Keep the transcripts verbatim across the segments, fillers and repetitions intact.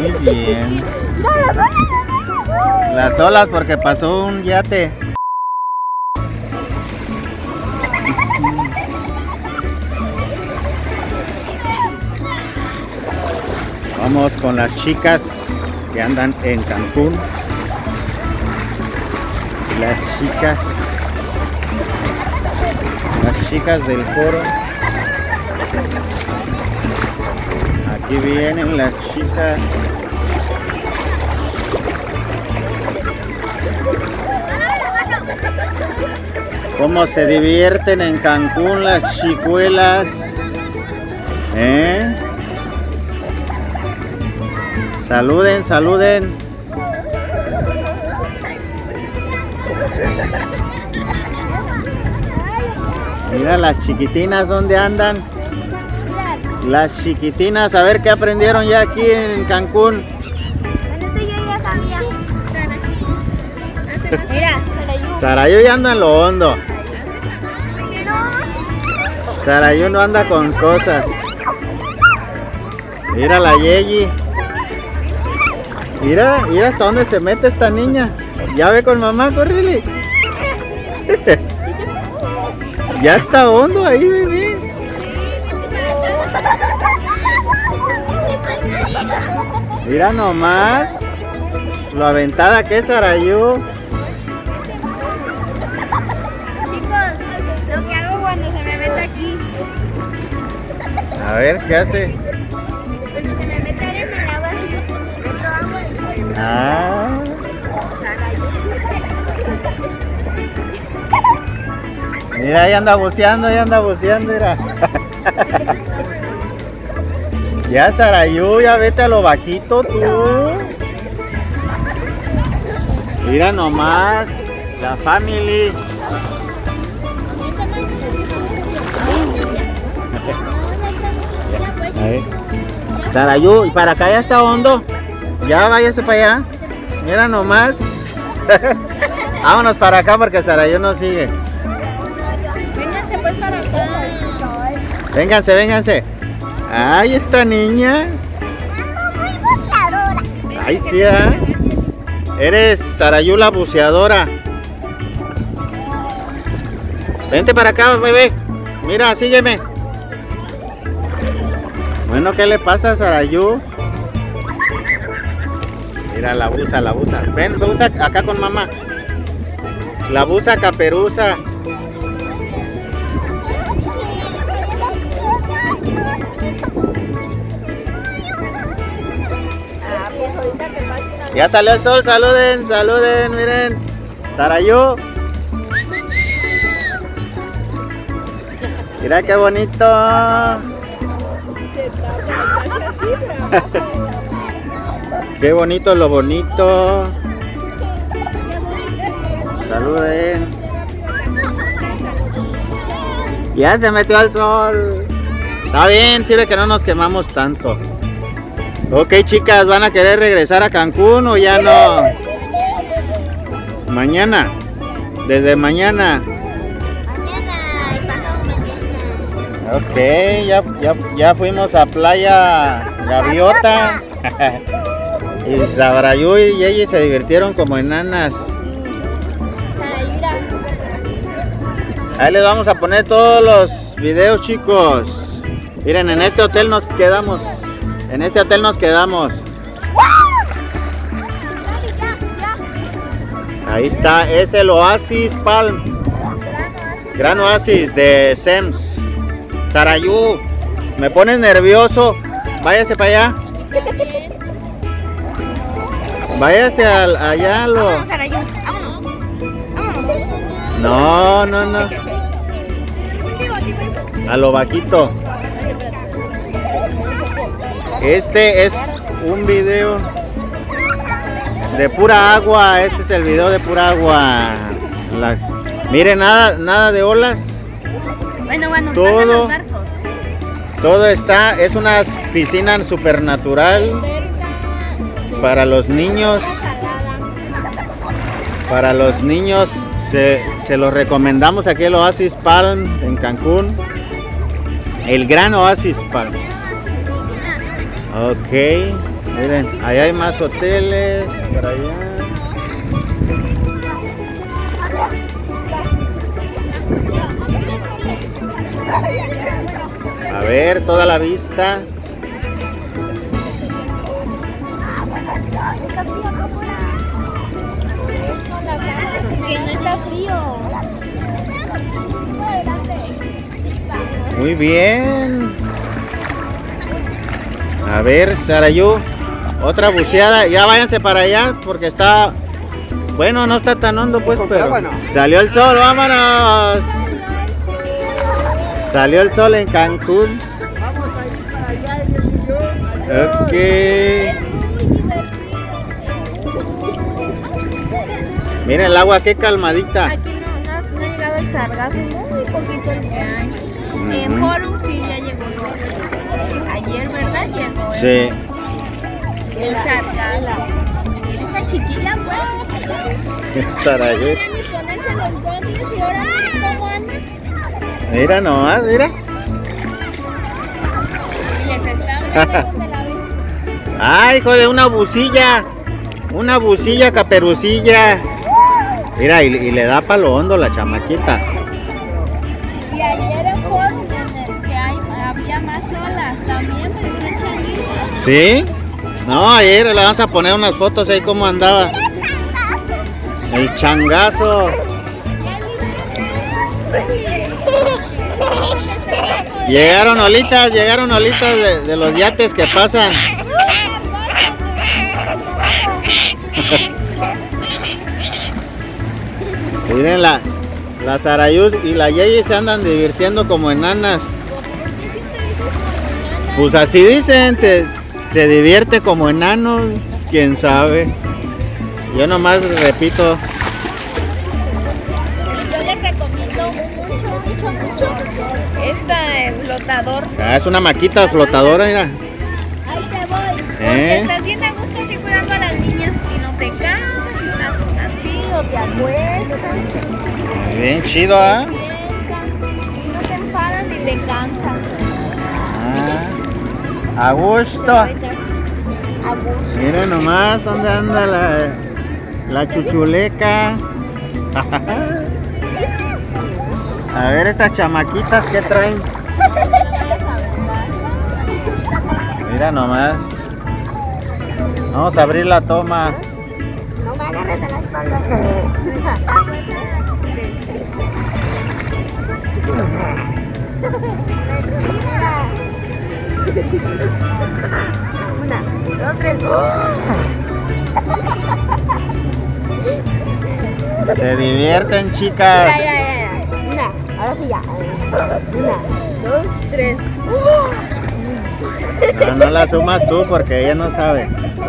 Muy bien. Las olas porque pasó un yate. Vamos con las chicas que andan en Cancún. Las chicas. Las chicas del coro. Aquí vienen las chicas. ¿Cómo se divierten en Cancún las chicuelas? ¿Eh? Saluden, saluden. Mira las chiquitinas, ¿dónde andan? Las chiquitinas, a ver qué aprendieron ya aquí en Cancún. Bueno, esto yo ya sabía. Mira, Sarayu ya anda en lo hondo. Sarayu no anda con cosas. Mira la Yeyi. Mira, mira hasta dónde se mete esta niña. Ya ve con mamá, correle. Ya está hondo ahí, bebé. Mira nomás lo aventada que es Sarayu. chicos, lo que hago cuando se me mete aquí, A ver, ¿qué hace? cuando se me mete arena en el agua así, meto agua y Ah, mira, ahí anda buceando, ahí anda buceando, mira. Ya, Sarayu, ya vete a lo bajito tú. Mira nomás, la family. Ahí. Sarayu, y para acá ya está hondo. Ya váyase para allá. Mira nomás. Vámonos para acá porque Sarayu no sigue. vénganse pues para acá. Vénganse, vénganse. Ay, esta niña. Ay, sí, ¿eh? Eres Sarayu la buceadora. Vente para acá, bebé. Mira, sígueme. Bueno, ¿qué le pasa a Sarayu? Mira, la buza, la buza. Ven, buza acá con mamá. La buza caperuza. Ya salió el sol, saluden, saluden, miren. Sarayu. Mira qué bonito. Qué bonito lo bonito. Saluden. Ya se metió al sol. Está bien, sirve que no nos quemamos tanto. Ok, chicas, ¿van a querer regresar a Cancún o ya no? Mañana. Desde mañana. Mañana y pasado mañana. Ok, ya, ya, ya fuimos a Playa Gaviota. Y Sarayu y Yeyi se divirtieron como enanas. Ahí les vamos a poner todos los videos, chicos. Miren, en este hotel nos quedamos. En este hotel nos quedamos. Ahí está, es el Oasis Palm. Gran Oasis de Sems. Sarayu, me pones nervioso. Váyase para allá. Váyase al, allá. Lo... Vámonos, Sarayu, vámonos. Vámonos. No, no, no. A lo vaquito. Este es un video de pura agua. Este es el video de pura agua. La... Miren, nada, nada de olas. Bueno, cuando Todo. pasan los barcos. Todo está, es una piscina supernatural para los niños. Para los niños se, se los recomendamos aquí el Oasis Palm en Cancún. El Gran Oasis Palm. Ok. Miren, ahí hay más hoteles, por allá. A ver, toda la vista. Que no está frío. Muy bien. A ver, Sarayu, otra buceada. Ya váyanse para allá porque está... Bueno, no está tan hondo pues, pero... Salió el sol, vámonos. Salió el sol en Cancún. Vamos a ir para allá en el video. Ok. Miren el agua, qué calmadita. Aquí no, no, no ha llegado el sargazo, muy poquito el que hay. Ujú. En Forum sí ya llegó. Eh, ayer, ¿verdad? Llegó. Sí. El sargazo. Esta chiquilla, pues. Sarayu. No quieren ni ponerse los goggles y ahora cómo andan. Mira nomás, mira. Les está hablando de la vez. Ay, hijo de una bucilla. Una bucilla caperucilla. Mira, y, y le da palo hondo la chamaquita. Y ayer en Forum, en el que hay, había más olas, también parecían changuitos. ¿Sí? No, ayer le vamos a poner unas fotos ahí cómo andaba. El changazo. Llegaron olitas, llegaron olitas de, de los yates que pasan. Miren, la, la Sarayus y la Yeyi se andan divirtiendo como enanas. Pues así dicen, te, se divierte como enanos, quién sabe. Yo nomás repito. Yo les recomiendo mucho, mucho, mucho este flotador. Ah, es una maquita flotadora, mira. Ahí te voy. Porque ¿Eh? estás bien a gusto así cuidando a las niñas y no te cansas, si estás así o te acuestas. Bien chido, ¿ah? Te sientas y no te enfadas ni te cansas. Ah, a gusto. A gusto. Miren nomás dónde anda la, la chuchuleca. A ver estas chamaquitas que traen. Mira nomás. Vamos a abrir la toma. No me agarres de la espalda. Una, dos, tres. Se divierten, chicas. Ya, ya, ya, ya. Una, ahora sí ya. Una, dos, tres. No, no la sumas tú porque ella no sabe.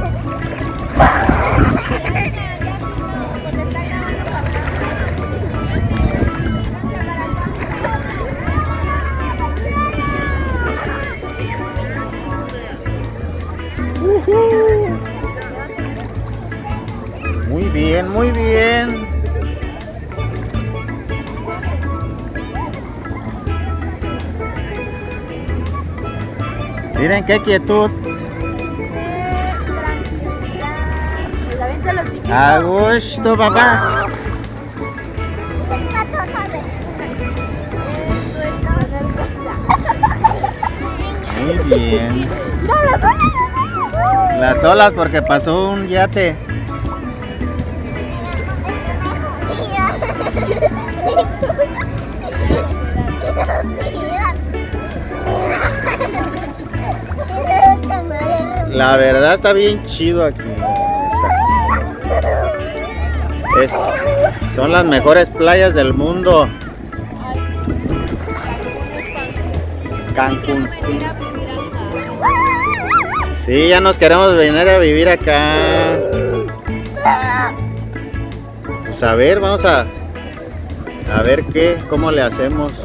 Muy bien, muy bien. Miren qué quietud. A gusto, papá. Muy bien. Las olas porque pasó un yate. La verdad está bien chido aquí. Es, son las mejores playas del mundo. Cancún. Sí. Sí, ya nos queremos venir a vivir acá. Pues a ver, vamos a a ver qué, cómo le hacemos.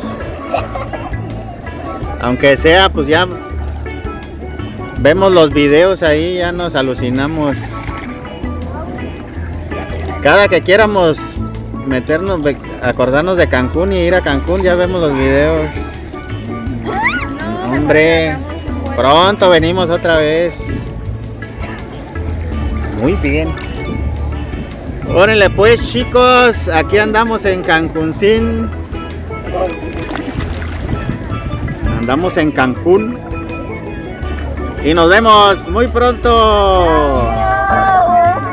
Aunque sea, pues ya vemos los videos ahí, ya nos alucinamos. Cada que quieramos meternos, acordarnos de Cancún y ir a Cancún, ya vemos los videos. Hombre, pronto venimos otra vez. Muy bien. Órale pues, chicos, aquí andamos en Cancuncín. Andamos en Cancún. Y nos vemos muy pronto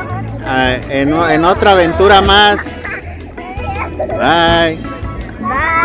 uh, en, en otra aventura más. Bye. Bye.